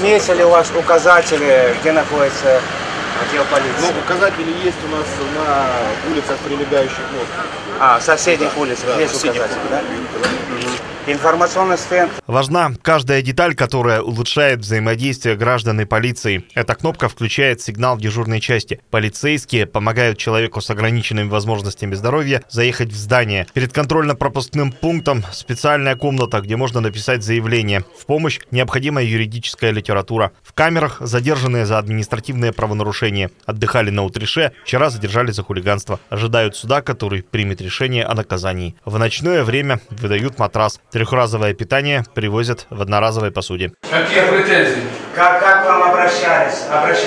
Имеются ли у вас указатели, где находится отдел полиции? Ну, указатели есть у нас на улицах, прилегающих к соседних улицах есть указатели, да? Информационный стенд. Важна каждая деталь, которая улучшает взаимодействие граждан и полиции. Эта кнопка включает сигнал в дежурной части. Полицейские помогают человеку с ограниченными возможностями здоровья заехать в здание. Перед контрольно-пропускным пунктом специальная комната, где можно написать заявление. В помощь необходимая юридическая литература. В камерах задержанные за административные правонарушения. Отдыхали на Утрише, вчера задержали за хулиганство. Ожидают суда, который примет решение о наказании. В ночное время выдают матрас. Трехразовое питание привозят в одноразовой посуде. Какие претензии? Как к вам обращались?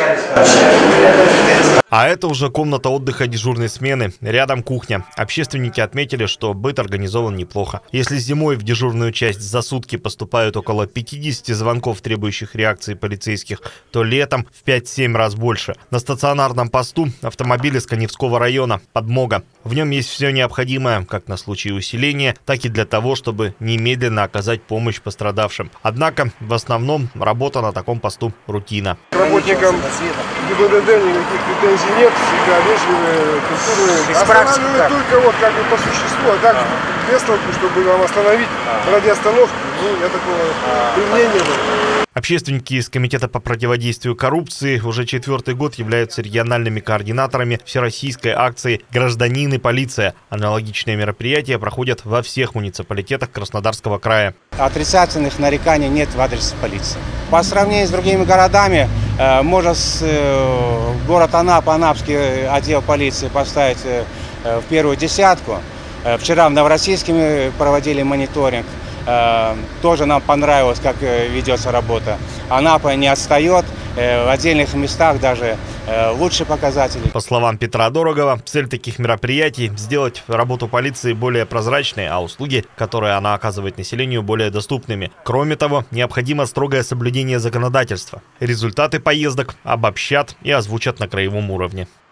А это уже комната отдыха дежурной смены. Рядом кухня. Общественники отметили, что быт организован неплохо. Если зимой в дежурную часть за сутки поступают около 50 звонков, требующих реакции полицейских, то летом в 5-7 раз больше. На стационарном посту автомобиль из Каневского района, подмога. В нем есть все необходимое, как на случай усиления, так и для того, чтобы немедленно оказать помощь пострадавшим. Однако, в основном, работа на таком посту рутина. Работникам ГИБДД никаких претензий нет, всегда вежливые, культурные. Останавливают только вот как бы по существу, а так без толку, чтобы нам остановить ради остановки, я такого применения не было. Общественники из Комитета по противодействию коррупции уже 4-й год являются региональными координаторами всероссийской акции «Гражданин и полиция». Аналогичные мероприятия проходят во всех муниципалитетах Краснодарского края. Отрицательных нареканий нет в адрес полиции. По сравнению с другими городами, можно город Анапа, Анапский отдел полиции поставить в первую десятку. Вчера в Новороссийске мы проводили мониторинг. Тоже нам понравилось, как ведется работа. Анапа не отстает, в отдельных местах даже лучшие показатели. По словам Петра Дорогова, цель таких мероприятий – сделать работу полиции более прозрачной, а услуги, которые она оказывает населению, более доступными. Кроме того, необходимо строгое соблюдение законодательства. Результаты поездок обобщат и озвучат на краевом уровне.